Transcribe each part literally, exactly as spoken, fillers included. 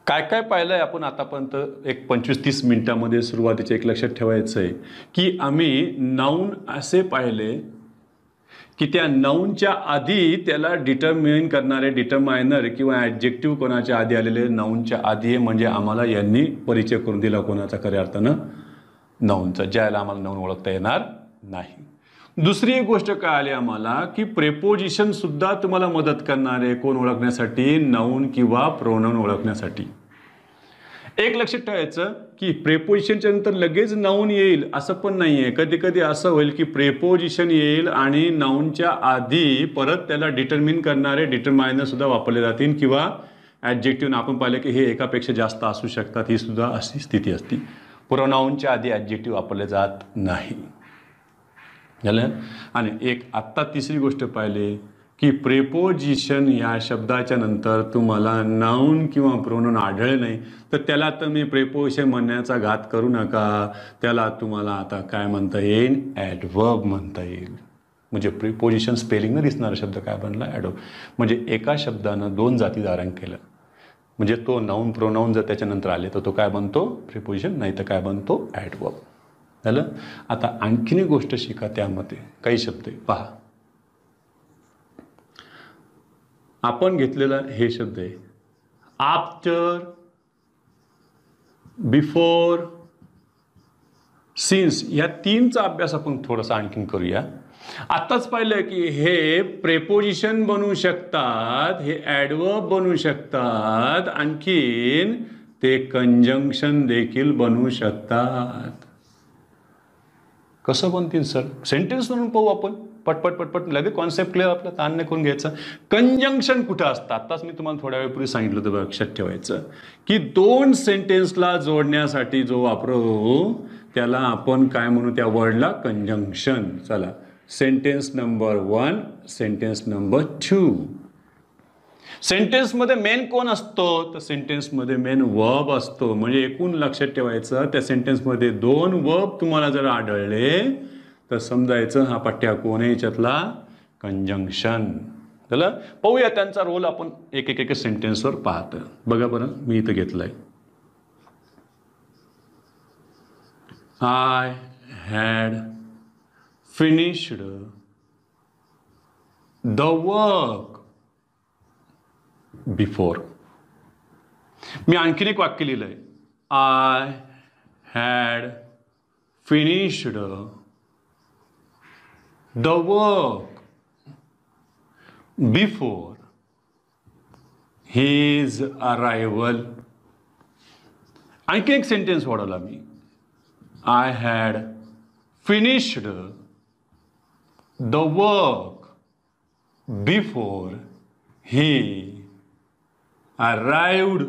काय काय पाहिलंय आपण आतापर्यंत एक पंचवीस तीस मिनिटांमध्ये सुरुवातीचे एक लक्षात ठेवायचं आहे की आम्ही नाऊन असे पाहिले की त्या नाऊनच्या आधी त्याला डिटरमाइन करणारे डिटरमायनर किंवा ॲडजेक्टिव्ह कोणाच्या आधी आलेले नाऊनच्या आधी म्हणजे आम्हाला यांनी परिचय करून दिला कोणाचा खऱ्या अर्थानं नाऊनचा, ज्याला आम्हाला नाऊन ओळखता येणार नाही. दुसरी एक गोष्ट काय आली आम्हाला की प्रेपोजिशन सुद्धा तुम्हाला मदत करणारे कोण ओळखण्यासाठी, नाऊन किंवा प्रोनाऊन ओळखण्यासाठी. एक लक्षात ठेवायचं की प्रेपोजिशनच्या नंतर लगेच नाऊन येईल असं पण नाहीये. कधी कधी असं होईल की प्रेपोजिशन येईल आणि नाऊनच्या आधी परत त्याला डिटरमिन करणारे डिटरमायनर सुद्धा वापरले जातील किंवा ॲडजेक्टिव्ह. आपण पाहिलं की हे एकापेक्षा जास्त असू शकतात, ही सुद्धा अशी स्थिती असते. प्रोनाऊनच्या आधी ॲडजेक्टिव्ह वापरले जात नाही. झालं. आणि एक आत्ता तिसरी गोष्ट पाहिली की प्रेपोजिशन या शब्दाच्या नंतर तुम्हाला नाऊन किंवा प्रोनाऊन आढळले नाही तर त्याला तुम्ही प्रेपोजिशन म्हणण्याचा घात करू नका. त्याला तुम्हाला आता काय म्हणता येईल, ॲडवर्ब म्हणता येईल. म्हणजे प्रेपोजिशन स्पेलिंगनं दिसणारा शब्द काय बनला, ॲडवर्ब. म्हणजे एका शब्दानं दोन जाती धारण केलं म्हणजे तो नाऊन प्रोनाऊन जर त्याच्यानंतर आले तर तो काय बनतो, प्रेपोजिशन, नाही तर काय बनतो, ॲडवर्ब. झालं. आता आणखीन एक गोष्ट शिका त्यामध्ये काही शब्द पहा. आपण घेतलेला हे शब्द आहे आफ्टर, बिफोर, सिन्स. या तीनचा अभ्यास आपण थोडासा आणखीन करूया. आत्ताच पाहिलं की हे प्रेपोजिशन बनवू शकतात, हे ॲडवर्ब बनवू शकतात, आणखीन ते कंजंक्शन देखील बनवू शकतात. कसं बनतील सर, सेंटेन्स म्हणून पाहू आपण पटपट पटपट, लगेच कॉन्सेप्ट क्लिअर. आपला ताण नाही करून घ्यायचा. कंजंक्शन कुठं असतं, आत्ताच मी तुम्हाला थोड्या वेळपूर्वी सांगितलं होतं, लक्षात ठेवायचं की दोन सेंटेन्सला जोडण्यासाठी जो वापरू त्याला आपण काय म्हणू, त्या वर्डला कंजंक्शन. चला, sentence number one, sentence number two. सेंटेन्समध्ये मेन कोण असतो, तर सेंटेन्समध्ये मेन वर्ब असतो. म्हणजे एकूण लक्षात ठेवायचं त्या सेंटेन्समध्ये दोन वर्ब तुम्हाला जर आढळले तर समजायचं हा पठ्या कोण आहे, याच्यातला कंजंक्शन. झालं. पाहूया त्यांचा रोल आपण एक एक एक सेंटेन्सवर पाहतो. बघा बरं, मी इथं घेतलंय I had finished the work before. मी आणखीन एक वाक्य लिहिलंय I had finished the work before his arrival. आणखी एक सेंटेन्स वाढवला मी I had finished the work before he arrived.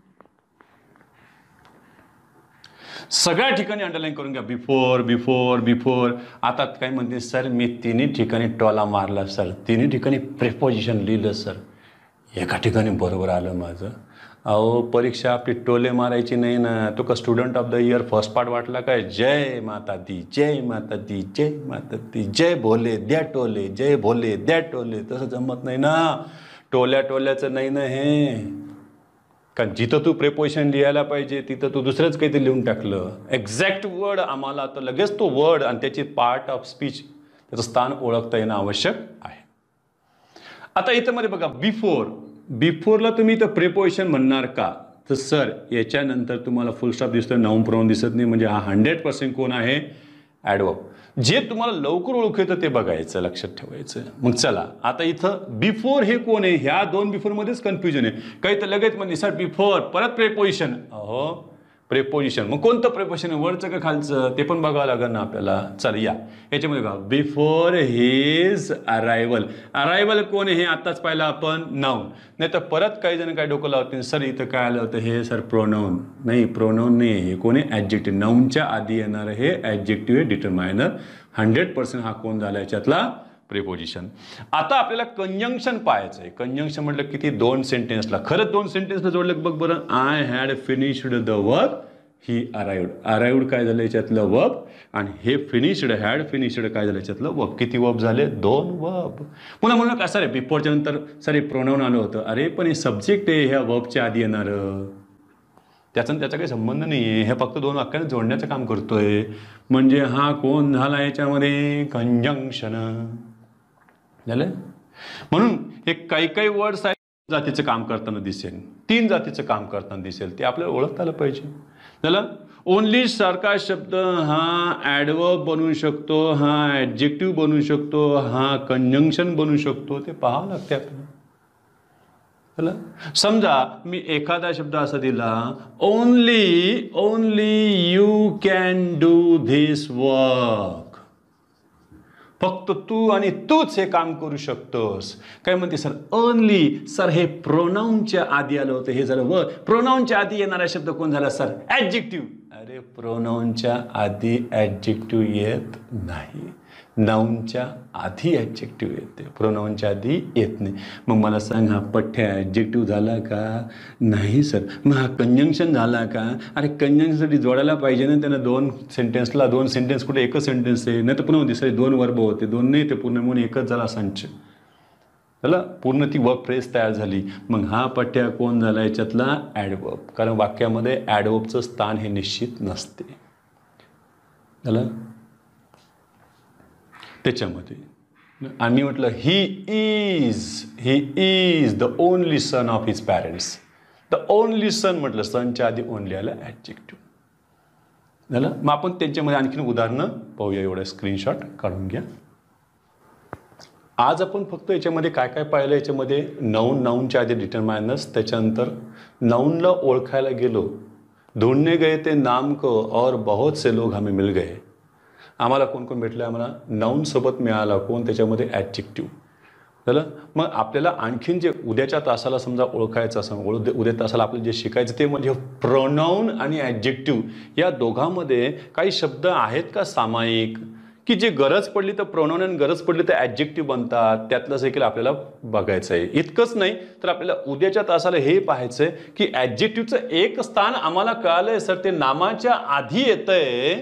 सगळ्या ठिकाणी अंडरलाईन करून घ्या, बिफोर बिफोर बिफोर. आता काय म्हणते सर, मी तिन्ही ठिकाणी टॉला मारला सर, तिन्ही ठिकाणी प्रेपोजिशन लिहिलं सर, एका ठिकाणी बरोबर आलं माझं. अहो परीक्षा आपली टोले मारायची नाही ना. तो का student of the year first part वाटला काय, जय माता दी, जय माता दी, जय माता दी, जय भोले द्या टोले, जय भोले द्या टोले. तसं जमत नाही ना, टोल्या टोल्याचं नाही ना हे. कारण जिथं तू प्रेपोजिशन लिहायला पाहिजे तिथं तू दुसरंच काहीतरी लिहून टाकलं. एक्झॅक्ट वर्ड आम्हाला तर लगेच तो वर्ड आणि त्याची पार्ट ऑफ स्पीच त्याचं स्थान ओळखता येणं आवश्यक आहे. आता इथं मध्ये बघा बिफोर. बिफोरला तुम्ही इथं प्रेपोजिशन म्हणणार का, तर सर याच्यानंतर तुम्हाला फुल स्टॉप दिसतं, नाऊन प्रोनाऊन दिसत नाही. म्हणजे हा हंड्रेड पर्सेंट कोण आहे, ॲडवर्ब. जे तुम्हाला लवकर ओळखू येतं ते बघायचं, लक्षात ठेवायचं. मग चला आता इथं बिफोर हे कोण आहे, ह्या दोन बिफोरमध्येच कन्फ्युजन आहे. काही तर लगेच म्हणजे सर बिफोर परत प्रेपोजिशन. अहो प्रेपोजिशन मग कोणतं प्रेपोजिशन आहे, वरचं का खालचं, ते पण बघावं लागेल ना आपल्याला. चल या याच्यामध्ये बघा बिफोर हिज अरायवल. अरायवल कोण आहे हे आत्ताच पाहिलं आपण, नाऊन. नाही तर परत काही जण काय डोकं लावतील, सर इथं काय आलं होतं हे सर प्रोनाऊन. नाही, प्रोनाऊन नाही, हे कोण आहे, ॲडजेक्टिव्ह. नाऊनच्या आधी येणारं हे ॲडजेक्टिव्ह आहे, डिटरमायनर. हंड्रेड पर्सेंट हा कोण झाला याच्यातला, प्रेपोजिशन. आता आपल्याला कंजंक्शन पाहायचं आहे. कंजंक्शन म्हटलं किती, दोन सेंटेन्सला. खरंच दोन सेंटेन्सला जोडलं बघ बरं. I had finished the work he arrived. Arrived काय झालं याच्यातलं वर्ब, आणि हे फिनिश्ड, हॅड फिनिश्ड काय झालं याच्यातलं वर्ब. किती वर्ब झाले, दोन वर्ब. पुन्हा म्हणून काय सर बिफोरच्या नंतर सर हे प्रोनाऊन आलं होतं. अरे पण हे सब्जेक्ट आहे, ह्या वर्बच्या आधी येणार. त्याचा आणि त्याचा काही संबंध नाही आहे, हे फक्त दोन वाक्याने जोडण्याचं काम करतोय. म्हणजे हा कोण झाला याच्यामध्ये कंजंक्शन झालं. म्हणून हे काही काही वर्ड्स आहेत जातीचं काम करताना दिसेल, तीन जातीचं काम करताना दिसेल, ते आपल्याला ओळखता आलं पाहिजे. झालं. ओनली सारखा शब्द हा ॲडवर्ब बनवू शकतो, हा ॲडजेक्टिव्ह बनवू शकतो, हा कंजंक्शन बनवू शकतो, ते पाहावं लागते आपल्याला. समजा मी एखादा शब्द असा दिला, only only you can do this work, फक्त तू आणि तूच हे काम करू शकतोस. काय म्हणते सर, ओनली. सर हे प्रोनाऊनच्या आधी आलं होतं, हे झालं व प्रोनाऊनच्या आधी येणारा शब्द कोण झाला सर, ॲडजेक्टिव्ह. अरे प्रोनाऊनच्या आधी ॲडजेक्टिव्ह येत नाही, नाऊनच्या आधी ॲडजेक्टिव्ह येते, प्रोनाऊनच्या आधी येत नाही. मग मला सांग, हा पठ्य ॲडजेक्टिव्ह झाला का, नाही सर. मग हा कंजंक्शन झाला का, अरे कंजंक्शनसाठी जोडायला पाहिजे ना त्यानं, दोन सेंटेन्सला दोन सेंटेन्स कुठे एकच सेंटेन्स आहे, नाही तर पुन्हा दिसले दोन वर्ब होते, दोन नाही ते पूर्ण म्हणून एकच झाला संच झाला, पूर्ण ती वर्ब फ्रेज तयार झाली. मग हा पठ्य कोण झाला याच्यातला, ॲडवर्ब, कारण वाक्यामध्ये ॲडवर्बचं स्थान हे निश्चित नसते. झालं त्याच्यामध्ये. आणि म्हटलं he is he is the only son of his parents. The only son म्हटलं, सनच्या आधी ओनली आलं ॲडजेक्टिव्ह झालं. मग आपण त्यांच्यामध्ये आणखीन उदाहरणं पाहूया, एवढं स्क्रीनशॉट काढून घ्या. आज आपण फक्त याच्यामध्ये काय काय पाहिलं, याच्यामध्ये नाऊन, नाऊनच्या आधी डिटरमाइनर्स, त्याच्यानंतर नाऊनला ओळखायला गेलो, ढूंढने गए ते नाम को और बहुत से लोग हमें मिल गए. आम्हाला कोण कोण भेटलं, आम्हाला नाऊनसोबत मिळाला कोण, त्याच्यामध्ये ॲडजेक्टिव्ह झालं. मग आपल्याला आणखीन जे उद्याच्या तासाला समजा ओळखायचं असं, उद्या उद्या तासाला आपल्याला जे शिकायचं ते म्हणजे प्रोनाऊन आणि ॲडजेक्टिव्ह या दोघांमध्ये काही शब्द आहेत का सामायिक, की जे गरज पडली तर प्रोनाऊन आणि गरज पडली तर ॲडजेक्टिव्ह बनतात, त्यातलंच देखील आपल्याला बघायचं आहे. इतकंच नाही तर आपल्याला उद्याच्या तासाला हे पाहायचं आहे की ॲडजेक्टिव्हचं एक स्थान आम्हाला कळालंय सर, ते नामाच्या आधी येतंय.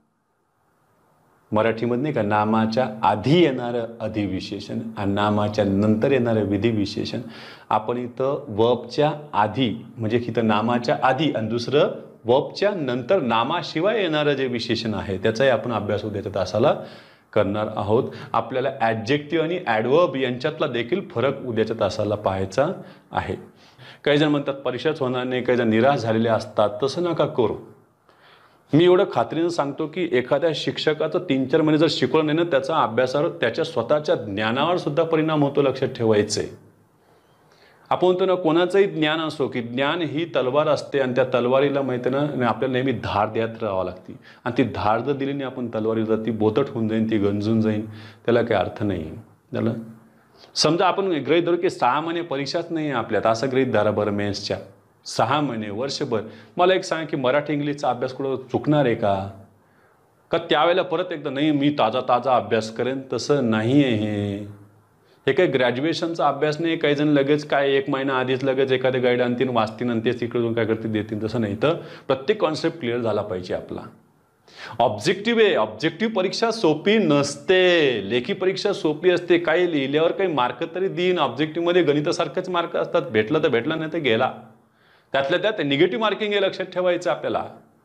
मराठीमध्ये नाही का, नामाच्या आधी येणारं अधिविशेषण आणि नामाच्या नंतर येणारं विधिविशेषण. आपण इथं वर्बच्या आधी म्हणजे इथं नामाच्या आधी आणि दुसरं वर्बच्या नंतर नामाशिवाय येणारं जे विशेषण आहे त्याचाही आपण अभ्यास उद्याच्या तासाला करणार आहोत. आपल्याला ॲडजेक्टिव्ह आणि ॲडवर्ब यांच्यातला देखील फरक उद्याच्या तासाला पाहायचा आहे. काही जण म्हणतात परीक्षाच होणार नाही, काही जण निराश झालेले असतात, तसं नका करू. मी एवढं खात्रीनं सांगतो की एखाद्या शिक्षकाचं तीन चार महिने जर शिकवलं नाही ना, त्याचा अभ्यासावर त्याच्या स्वतःच्या ज्ञानावर सुद्धा परिणाम होतो, लक्षात ठेवायचं आहे. आपण म्हणतो ना, कोणाचंही ज्ञान असो की ज्ञान ही तलवार असते आणि त्या तलवारीला माहिती ना आपल्याला नेहमी धार देत राहावं लागते, आणि ती धार जर दिली नाही आपण तलवारीला, ती बोतट होऊन जाईल, ती गंजून जाईल, त्याला काही अर्थ नाही झालं. समजा आपण गृहीत धरू की सहा महिने परीक्षाच नाही आहे आपल्यात, असं गृहीत धरा बरं, मेन्सच्या सहा महिने वर्षभर. मला एक सांग की मराठी इंग्लिशचा अभ्यास कुठं चुकणार आहे का, का त्यावेळेला परत एकदा नाही मी ताजा ताजा अभ्यास करेन, तसं नाही आहे. हे हे काही ग्रॅज्युएशनचा अभ्यास नाही, काही जण लगेच काय एक महिना आधीच लगेच एखादे गाईड आणतील, वाचतील आणि तेच तिकडून काय करतील देतील, तसं नाही. तर प्रत्येक कॉन्सेप्ट क्लिअर झाला पाहिजे आपला. ऑब्जेक्टिव्ह आहे, ऑब्जेक्टिव्ह परीक्षा सोपी नसते, लेखी परीक्षा सोपी असते. काही लिहिल्यावर काही मार्क तरी देईन, ऑब्जेक्टिव्हमध्ये गणितासारखेच मार्क असतात, भेटलं तर भेटलं नाही तर गेला. त्यातल्या त्यात निगेटिव्ह मार्किंग हे लक्षात ठेवायचं आपल्याला.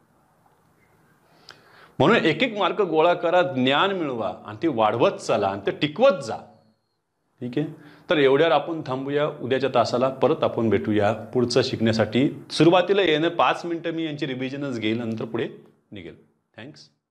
म्हणून एक एक मार्क गोळा करा, ज्ञान मिळवा आणि ते वाढवत चला आणि ते टिकवत जा. ठीक आहे, तर एवढ्यावर आपण थांबूया. उद्याच्या तासाला परत आपण भेटूया पुढचं शिकण्यासाठी. सुरुवातीला येणं पाच मिनिटं मी यांची रिव्हिजनच घेईल, नंतर पुढे निघेल. थँक्स.